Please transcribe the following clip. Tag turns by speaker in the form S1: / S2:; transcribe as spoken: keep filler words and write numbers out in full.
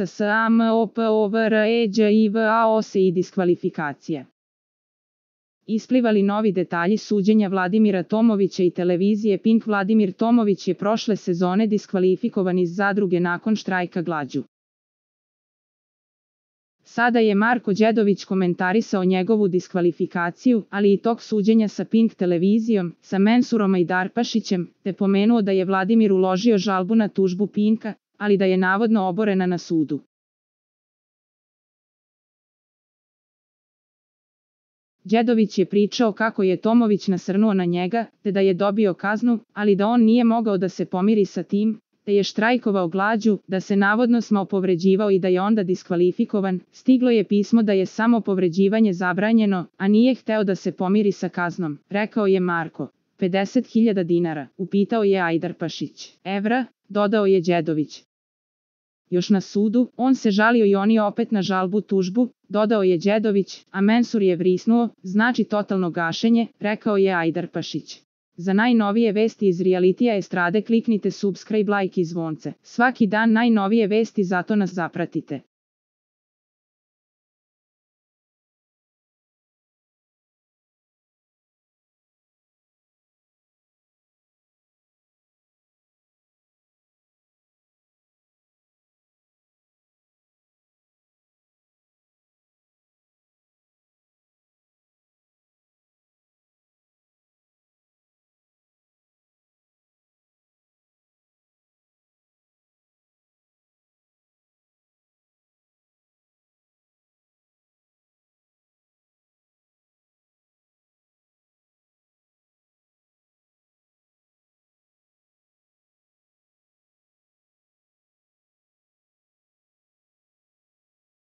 S1: S A M O P O V R E Đ I V A O S I diskvalifikacije. Isplivali novi detalji suđenja Vladimira Tomovića i televizije Pink. Vladimir Tomović je prošle sezone diskvalifikovan iz zadruge nakon štrajka glađu. Sada je Marko Đedović komentarisao njegovu diskvalifikaciju, ali i tok suđenja sa Pink televizijom, sa Mensurom Ajdarpašićem, te pomenuo da je Vladimir uložio žalbu na tužbu Pinka, ali da je navodno oborena na sudu. Đedović je pričao kako je Tomović nasrnuo na njega, te da je dobio kaznu, ali da on nije mogao da se pomiri sa tim, te je štrajkovao glađu, da se navodno smao povređivao i da je onda diskvalifikovan. Stiglo je pismo da je samo povređivanje zabranjeno, a nije hteo da se pomiri sa kaznom, rekao je Marko. pedeset hiljada dinara, upitao je Ajdarpašić. Evra, dodao je Đedović. Još na sudu, on se žalio i oni opet na žalbu tužbu, dodao je Đedović, a Mensur je vrisnuo, znači totalno gašenje, rekao je Ajdarpašić. Za najnovije vesti iz realitija estrade kliknite subscribe, like i zvonce. Svaki dan najnovije vesti, zato nas zapratite.